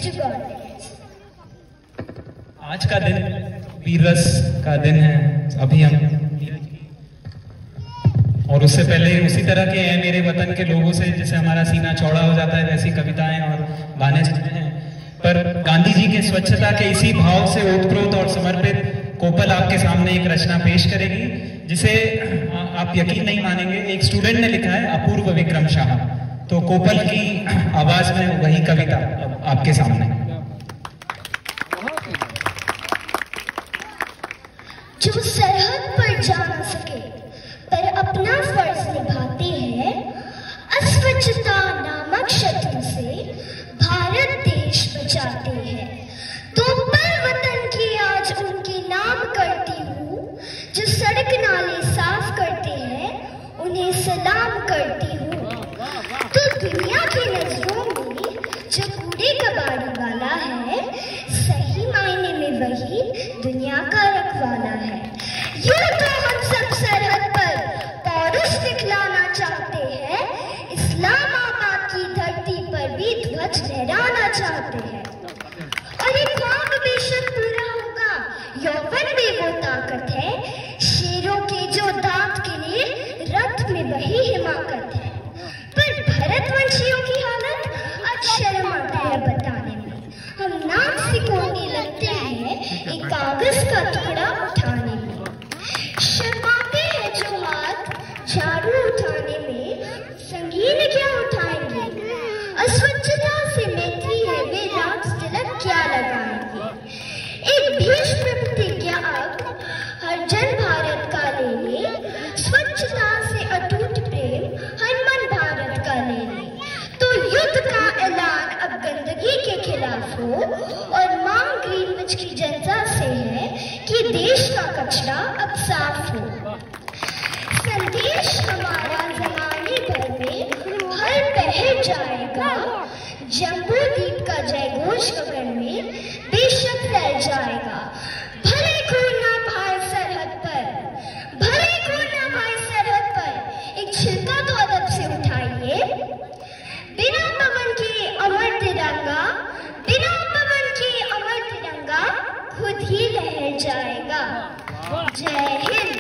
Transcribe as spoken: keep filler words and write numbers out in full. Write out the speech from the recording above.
to God. आज का दिन वीर रस का दिन है। अभी हम और उससे पहले उसी तरह के हैं मेरे वतन के लोगों से, जैसे हमारा सीना चौड़ा हो जाता है, वैसी कविताएं और गाने चलते हैं। पर गांधी जी के स्वच्छता के इसी भाव से ओतप्रोत और समर्पित कोपल आपके सामने एक रचना पेश करेगी, जिसे आप यकीन नहीं मानेंगे, एक स्टूडेंट ने लिखा है, अपूर्व विक्रम शाह। तो कोपल की आवाज में वही कविता अब आपके सामने। जो सरहद पर जा न सके पर अपना फर्ज निभाते हैं, अस्वच्छता नामक शत्रु से भारत देश बचाते हैं। तो पर वतन की आज उनके नाम करती हूँ, जो सड़क नाले साफ करते हैं, उन्हें सलाम करती हूँ। तो दुनिया की नजरों में जो कूड़े कबाड़ी वाला है, सही मायने में वही दुनिया का रखवाला है। यूं तो हम सब सरहद पर पौरुष दिखलाना चाहते हैं, इस्लामाबाद की धरती पर भी ध्वज लहराना चाहते हैं। और एक ख्वाब बेशक पूरा होगा, यौवन में वो ताकत है, शेरों के जो दांत गिरे, रथ में वही हिमाकत है। पर भरतवंशियों की हालत आज शर्म आता है बताने में। हम नाक सिकोड़ने लगते हैं एक कागज का टुकड़ा उठाने में। शर्माते हैं जो हाथ झाड़ू उठाने में, संगीन क्या उठाएंगे। अस्वच्छता से मैत्री है, वे रात तिलक क्या लगाएंगे। एक भीष्म प्रतिज्ञा अब हर जन भारत का ले ले, स्वच्छता से अटूट प्रेम हर मन भारत का ले ले। तो युद्ध का ऐलान अब गंदगी के खिलाफ हो, और मांग ग्रीनविच की जनता से है कि देश का कचरा अब साफ हो। संदेश हमारा जमाने भर में हर पहर जाएगा, जम्बू द्वीप का जयघोष गगन में बेशक फैल जाएगा। भले कोई ना भाई सरहद पर, भले कोई ना भाई सरहद पर, एक छिलका तो अदब से उठाइए। बिना पवन के अमर तिरंगा, बिना पवन के अमर तिरंगा खुद ही लहर जाएगा। जय हिंद।